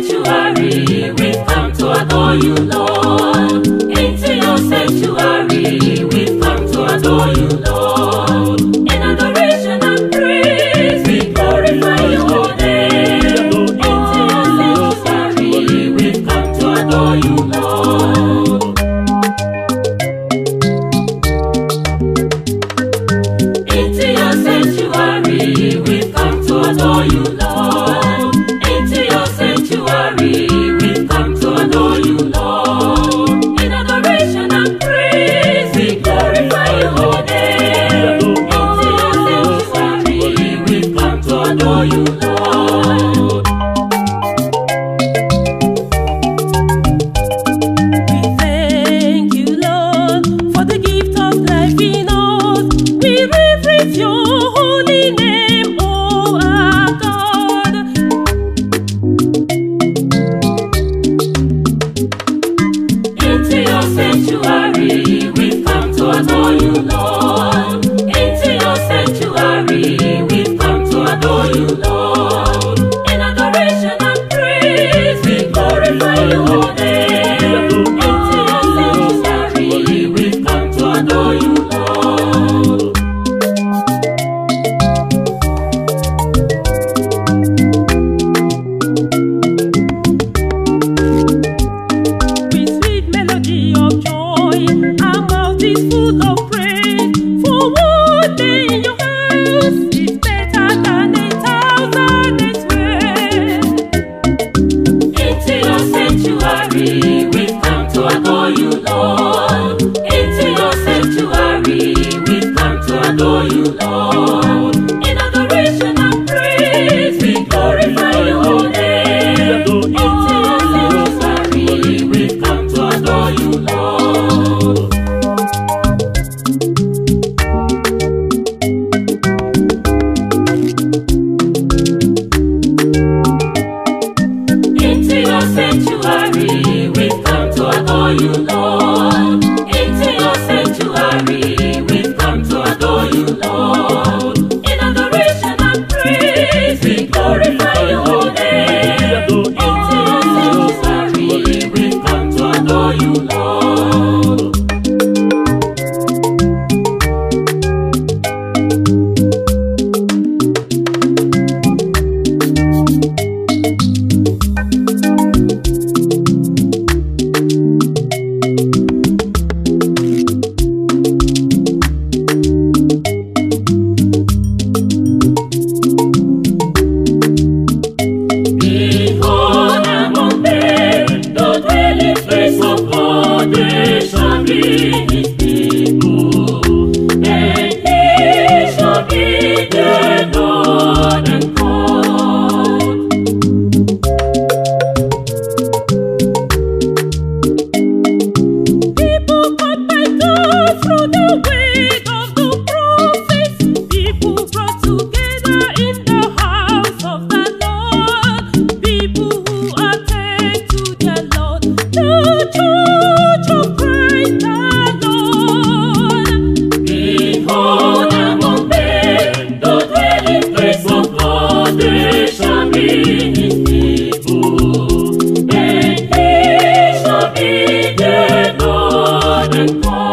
sanctuary, we've come to adore you, Lord. Into your sanctuary, we've come to adore you, Lord. In adoration and praise, we glorify your name. Into your sanctuary, we've come to adore you, Lord. Into your sanctuary, we've come to adore you, Lord. Into your sanctuary, we've come to adore you, Lord. In adoration and praise, we glorify your name. Into your sanctuary, we've come to adore you, Lord. We thank you, Lord, for the gift of life in us. We reverence your holy name, oh our God. Into your sanctuary, we've come to adore you, Lord. Into your sanctuary, we've come to adore you, Lord. In adoration and praise, we glorify your name. Into your sanctuary, we've come to adore you, Lord. With sweet melody of joy, our mouth is full of praise. For one day in your house is better than 1,000 elsewhere. Into your sanctuary, we've come to adore you, Lord. Into your sanctuary, we've come to adore you, Lord. In adoration and praise, we glorify your name. Into your sanctuary, we've come to adore you, Lord. Into your sanctuary, we've come to adore you, Lord. Into your sanctuary, we've come to adore you, Lord. In adoration and praise, we glorify your name. Into your sanctuary, we've come to adore you, Lord. Behold, among men, the dwelling place of God, they shall be his people, and he shall be their Lord and God. People called by God through the word of the prophets. People brought together in the house of the Lord. People who attend to their Lord. The church of Christ the Lord. Behold, among men, the dwelling place of God, they shall be his people, and he shall be their Lord and God.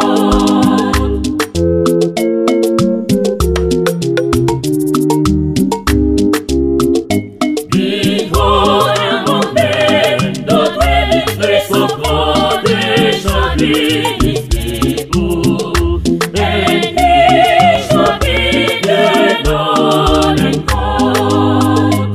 Behold, among men, the dwelling place of God, they shall be his people, and he shall be their Lord and God.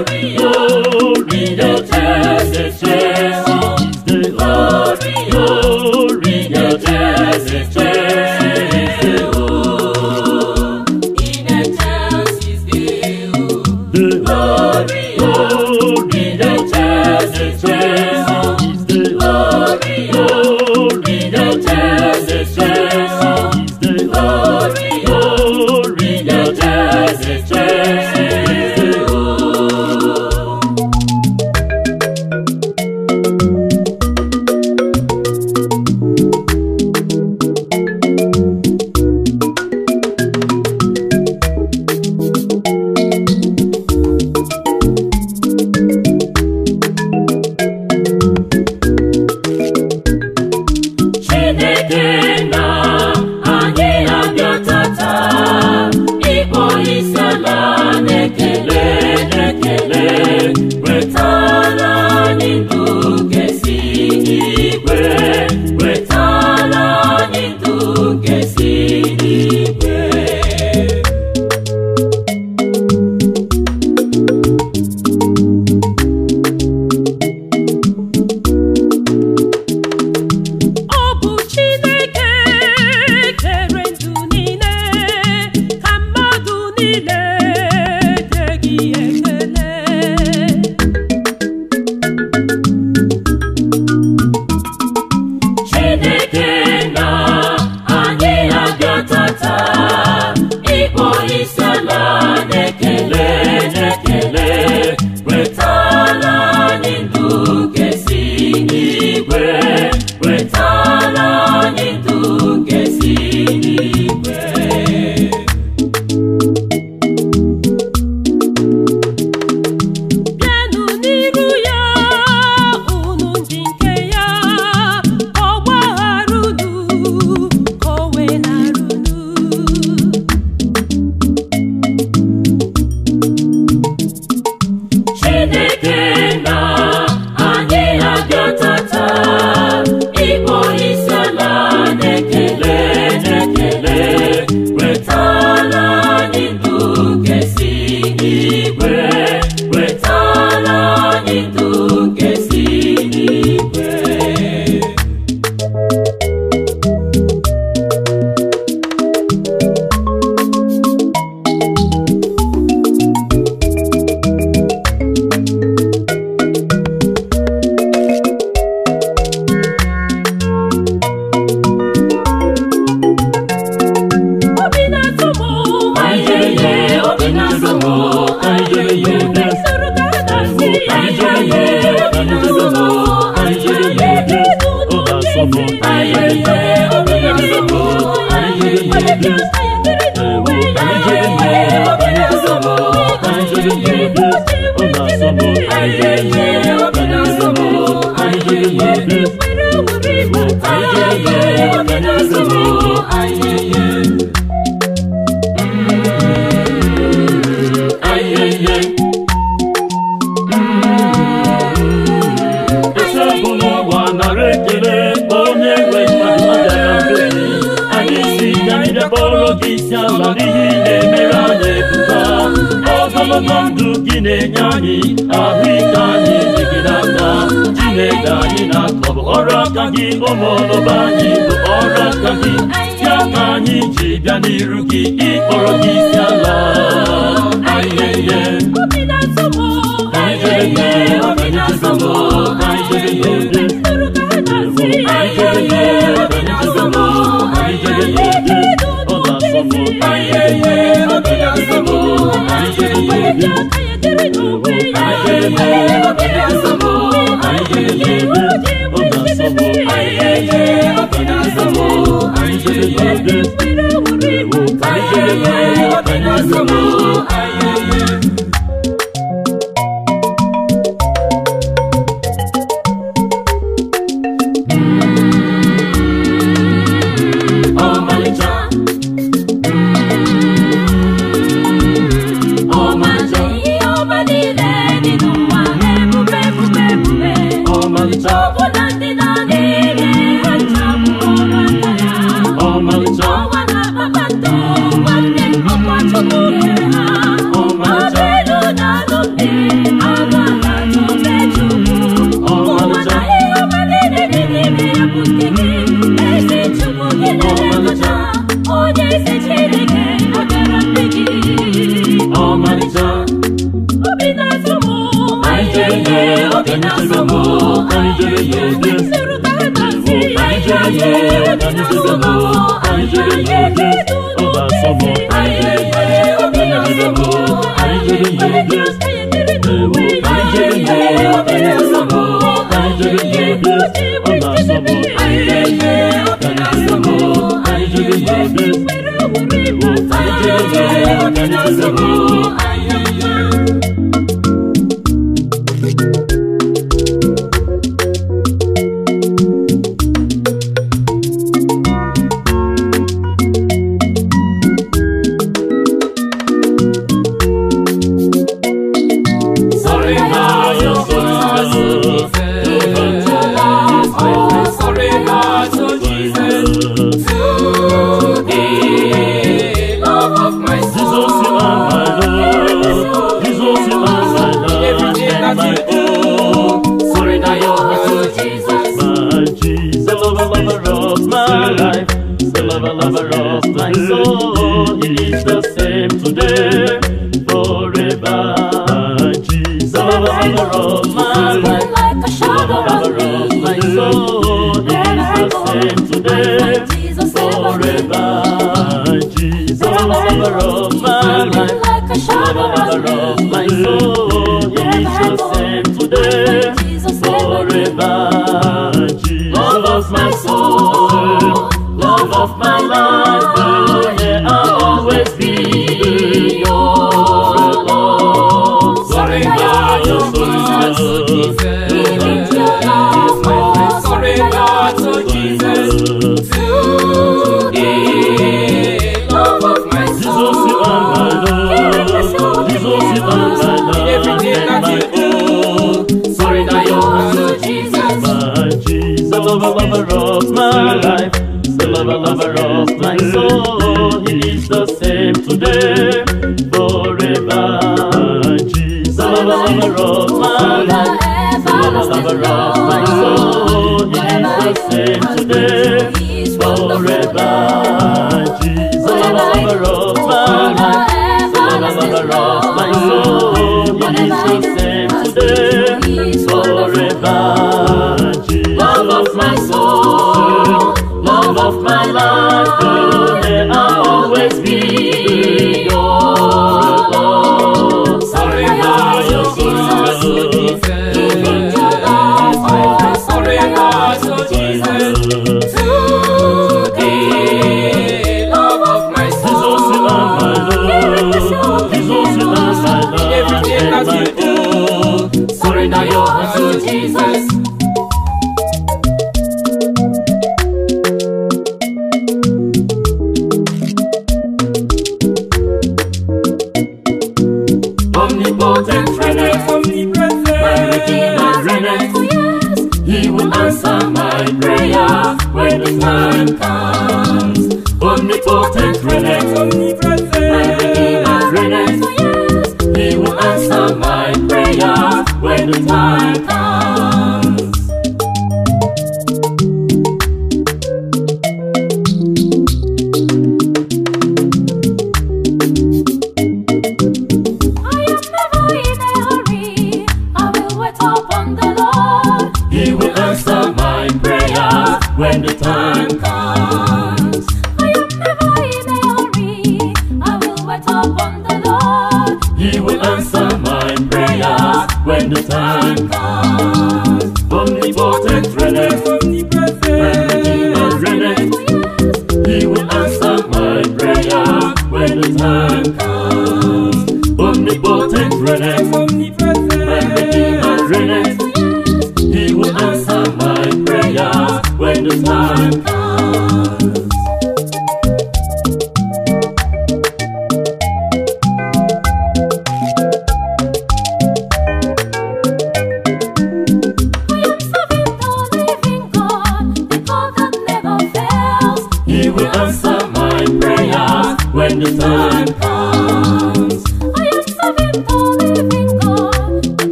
Oh, my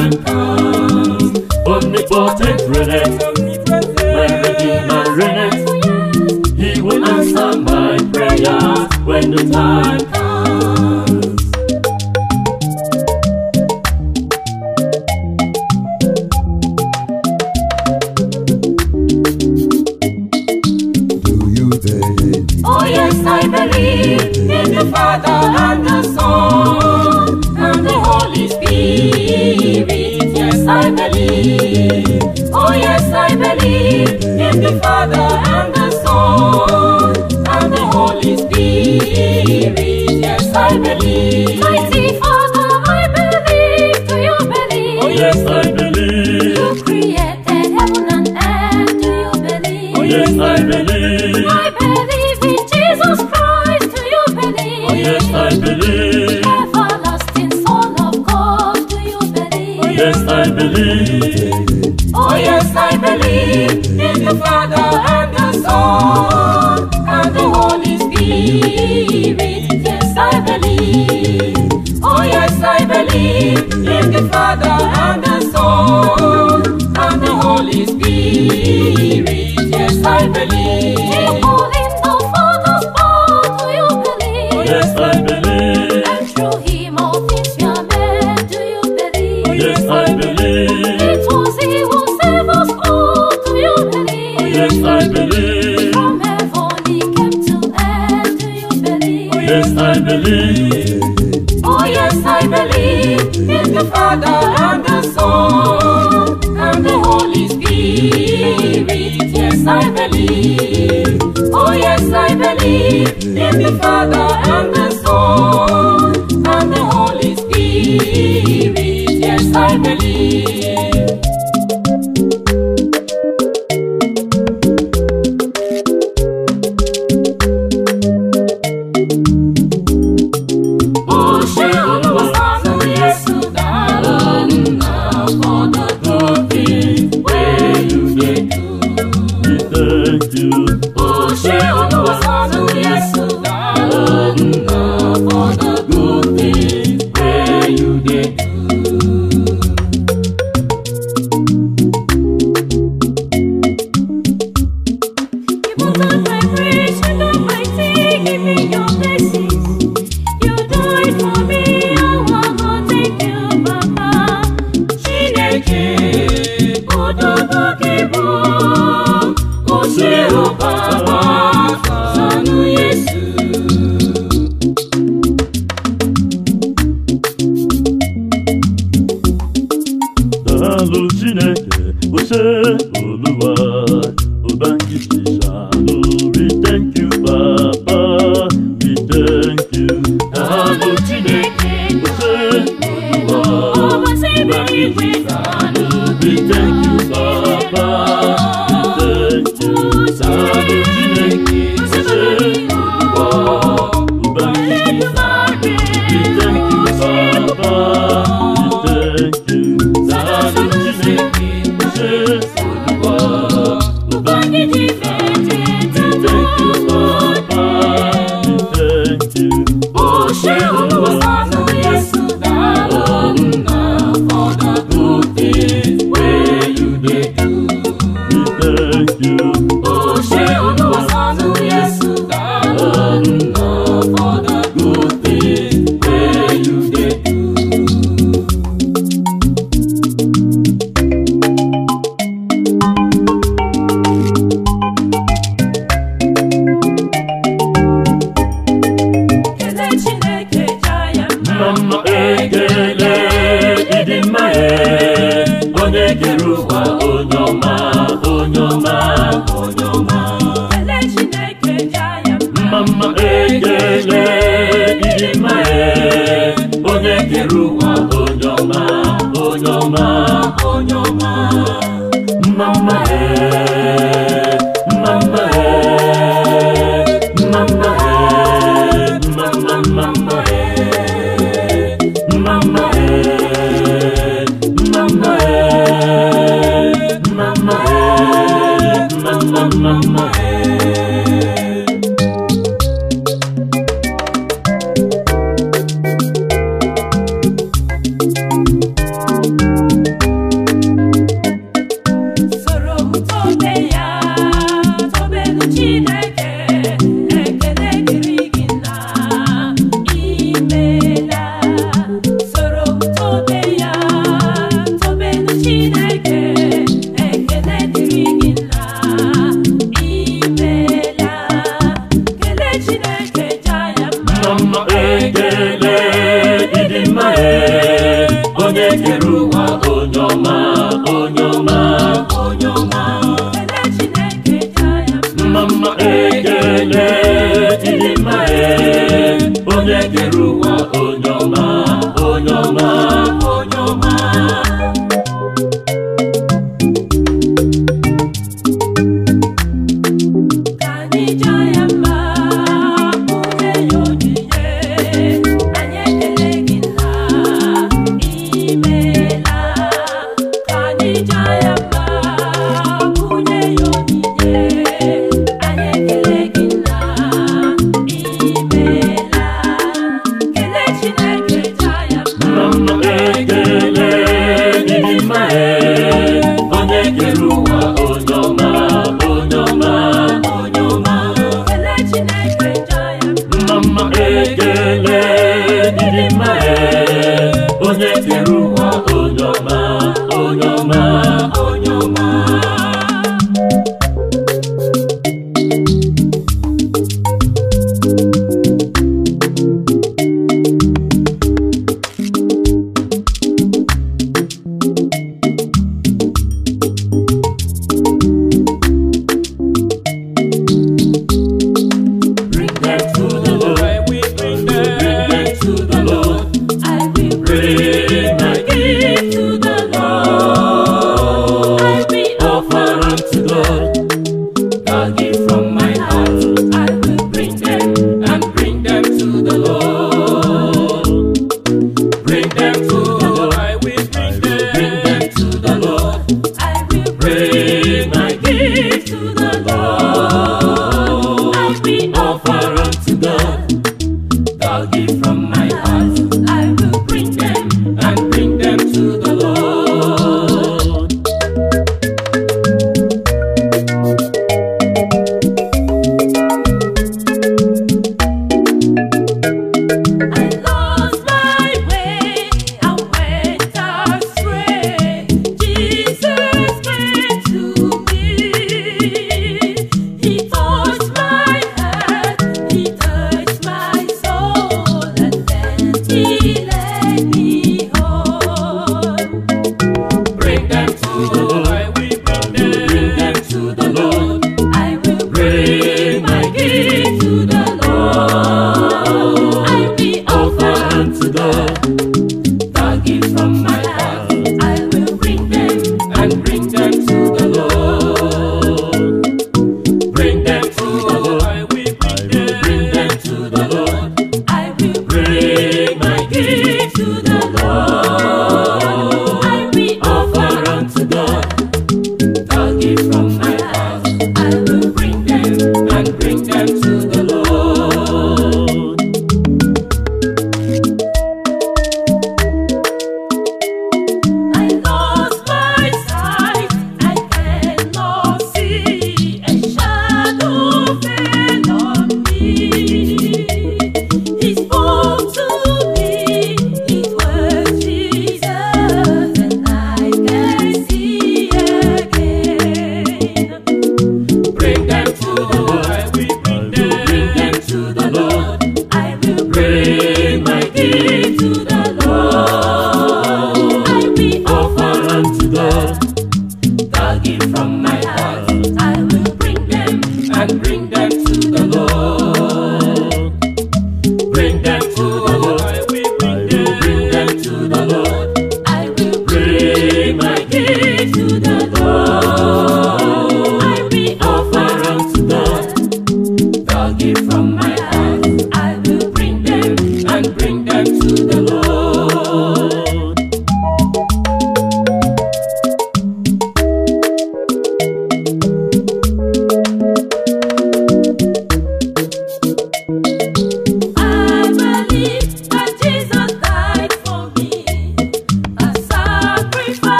time comes. Omnipotent reigneth, my Redeemer reigneth. He will answer my prayers when the time comes. Oh yes, I believe in the Father and the Son and the Holy Spirit. Yes, I believe. Oh yes, I believe in the Father and the Son and the Holy Spirit. Yes, I believe. Mighty Father, I believe. Do you believe? Oh yes, I believe. You created heaven and earth. Do you believe? Oh yes, I believe. I believe in Jesus Christ. Do you believe? Oh yes, I believe. Everlasting Son of God. Do you believe? Oh yes, I believe. Oh yes, I believe in the Father and the Son and the Holy Spirit. Yes, I believe. Oh yes, I believe in the Father and the Son and the Holy Spirit. Yes, I believe. People in the Father's power, do you believe? Oh yes, I believe. And through Him all things were made. Do you believe? Oh yes, I believe. It was He who saved us all. Do you believe? Oh yes, I believe. From heaven He came to earth. Do you believe? Oh yes, I believe. Oh yes, I believe in the Father and the Son and the Holy Spirit. Yes, I believe. Oh yes, I believe in the Father and the Son and the Holy Spirit. Yes, I believe.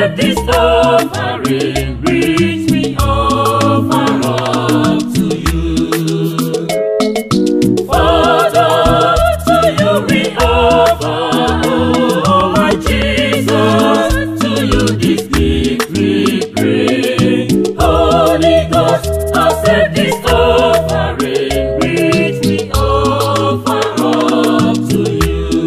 accept this offering which we offer up to you. Father, to you we offer, oh my Jesus, to you this gift we bring. Holy Ghost, accept this offering which we offer up to you.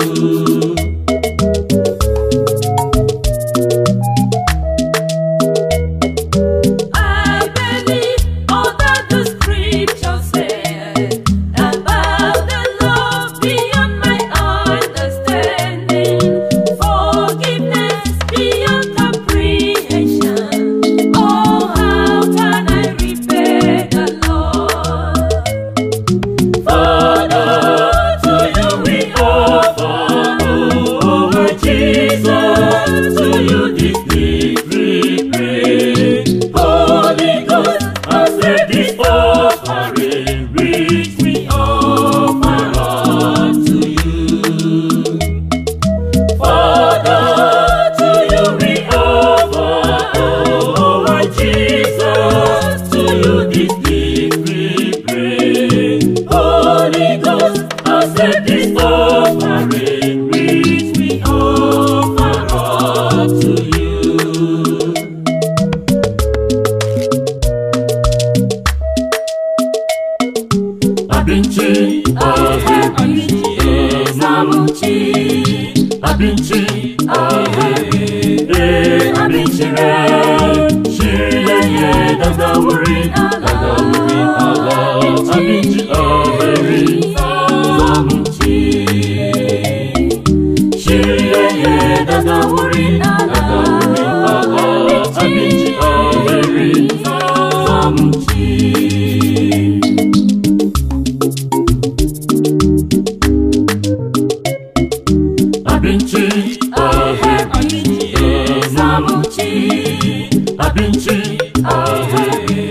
I believe all that the scripture said about the love beyond my understanding, forgiveness beyond comprehension. Oh, how can I repay the Lord? Father, to you we offer, oh my Jesus, to you this gift we bring. Holy Ghost, accept this offering which we offer up to you. Father, to you we offer, oh my Jesus, to you this gift we bring. Holy Ghost, accept this offering which we offer up to you. Abinchi, Samuchi, Abinchi, Abinchi, Shiriye, Dagawuri, Abinchi, Samuchi, Shiriye, Dagawuri, Abinchi, Samuchi. Abinchi, Samuchi, Abinchi,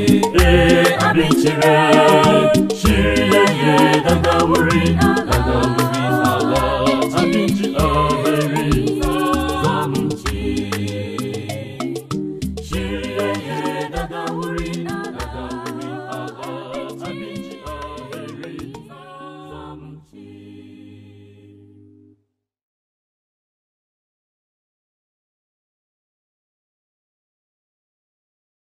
Abinchi, Shiriye, Dagawuri,